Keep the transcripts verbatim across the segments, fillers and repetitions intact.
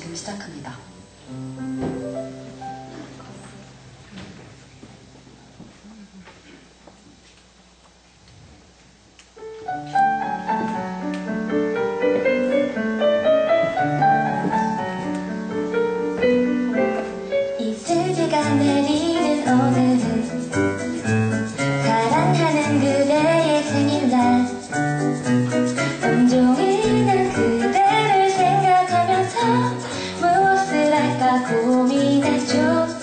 지금 시작합니다. 이슬비가 내리는 오늘은 사랑하는 그대의 생일날 온종일 난 그대를 생각하면서 무엇을 할까 고민했죠.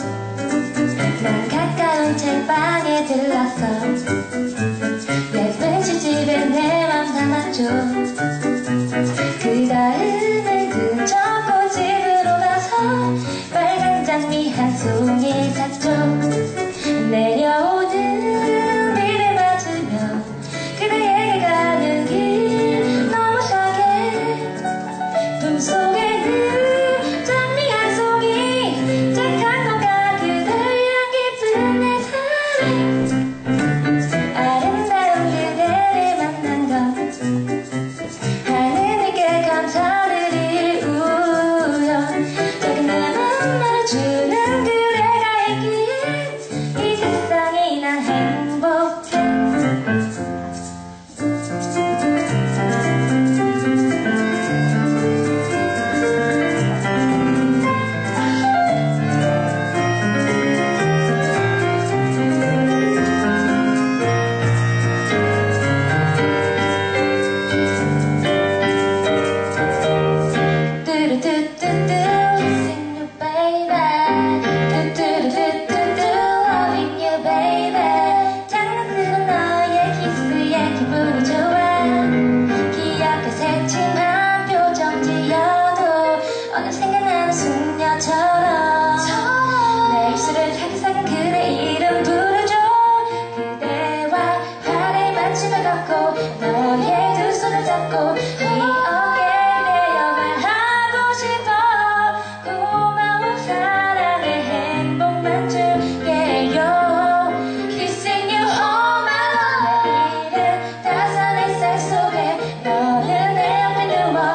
난 가까운 책방에 들렀어. 예쁜 시집에 내 맘 담았죠. 그 다음에 그저고 집으로 가서 빨간 장미 한 송이 샀죠. 내려오는 비를 맞으며 그대에게 가는 길 너무 싸게 꿈속에는 장미 한 송이 짝한 건가 그댈 향해 내 사랑 아름다운 그대를 만난 건 하늘께 감사드릴 우연 작은 내맘 말해주는 그대가 있기에 이 세상이 난 행복해. 생각나는 숙녀처럼 내 입술을 사근사근 그대 이름 부르죠. 그대와 발에 맞춤을 걷고 너의 두 손을 잡고 네 어깨에 내려 말하고 싶어. 고마워 사랑의 행복만 줄게요. Kissing you all my love. 내일은 따스한 햇살 속에 너는 내 옆에 누워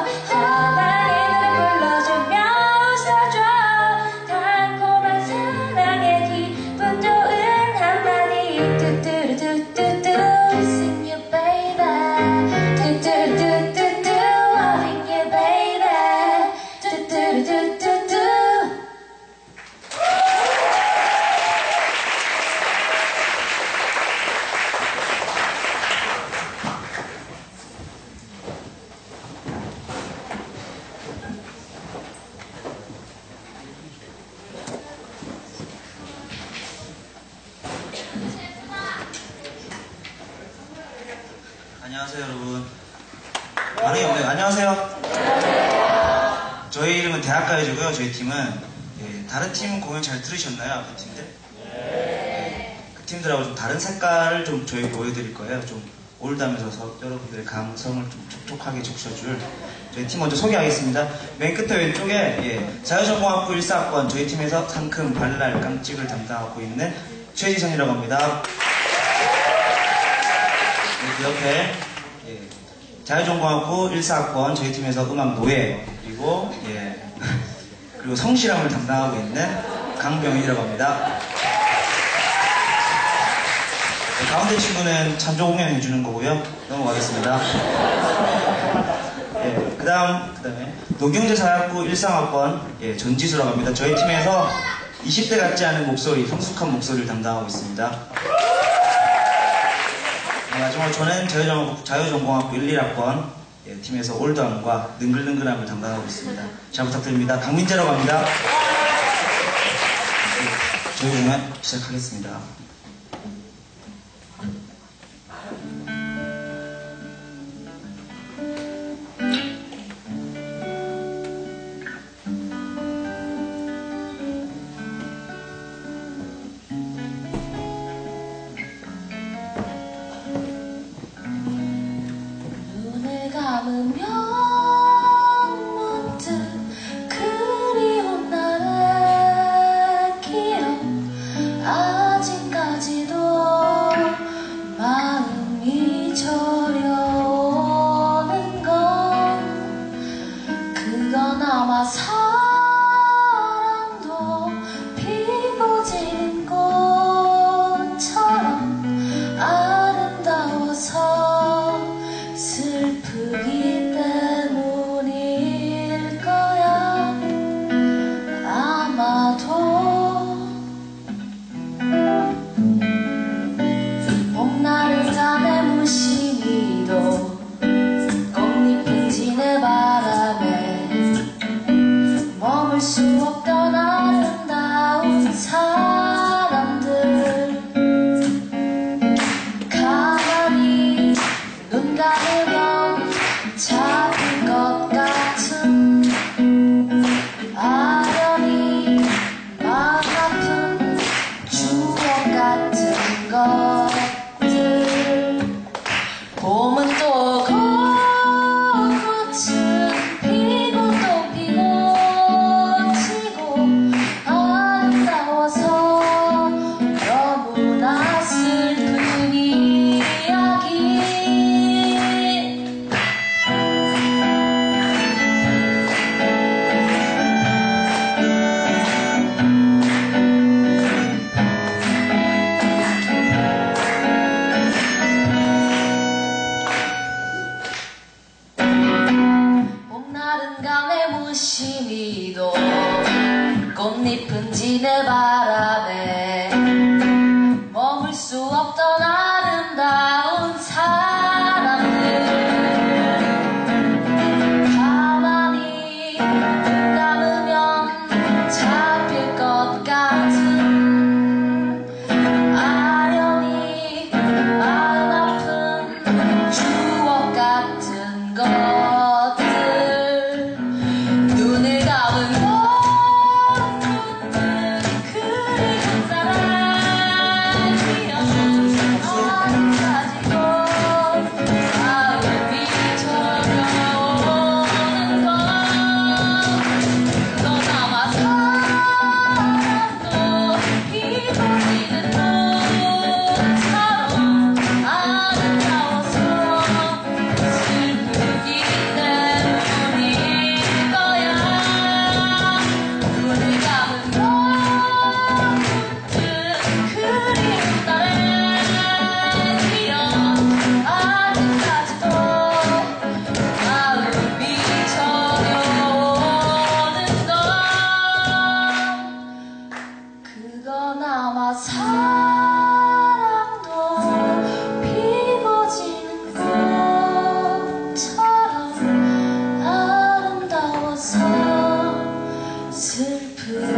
안녕하세요 여러분. 반응이 없네요. 안녕하세요. 저희 이름은 대학가요제고요. 저희 팀은 예, 다른 팀 공연 잘 들으셨나요? 앞에 팀들? 네. 그 팀들하고 좀 다른 색깔을 좀 저희 보여드릴 거예요. 좀 올드하면서 서, 여러분들의 감성을 좀 촉촉하게 적셔줄 저희 팀 먼저 소개하겠습니다. 맨 끝에 왼쪽에 예, 자유전공학부 일 사 학번 저희 팀에서 상큼 발랄 깜찍을 담당하고 있는 최지선이라고 합니다. 그 옆에 예, 자유전공학부 일 사 학번 저희 팀에서 음악 노예 그리고 예, 그리고 성실함을 담당하고 있는 강병인이라고 합니다. 네, 가운데 친구는 찬조 공연 해주는 거고요. 넘어가겠습니다. 예, 그 다음 그 다음에 농경제사학부 일 사 학번 예, 전지수라고 합니다. 저희 팀에서 이십 대 같지 않은 목소리, 성숙한 목소리를 담당하고 있습니다. 마지막으로 저는 자유전공학부, 자유전공학부 일, 일 학번 예, 팀에서 올드함과 능글능글함을 담당하고 있습니다. 잘 부탁드립니다. 강민재라고 합니다. 예, 저희 공연 시작하겠습니다. 감으면 문득 그리운 나의 기억 아직까지도 마음이 저려오는 건 그건 아마 사 머물 수 없던 아름다운 사람들 가만히 눈 감으면 잡힌 것 같은 아련히 마음 아픈 추억 같은 것들 봄은 또 꽃은 피고 또 피고 지고 아름다워서 너무나 슬픈 이야기 봄날은 감에 무심히도 꽃잎은 지는 바람에 머물 수 없던 아름다운 사람들 가만히 눈 감으면 잡힐 것 같은 아련히 마음 아픈 추억 같은 것들 눈을 감은 꽃은 그리운 사랑이여 아직까지도 마음이 저려오는 것 그러나마 사랑도 피고 지는 꽃처럼 아름다워서 슬프기 때문일 거야 눈을 감은 꽃은 그리운 날의 기억 아직까지도 마음이 저려오는 것 그거나마 사랑도 피고 지는 꽃처럼 아름다워서 슬픈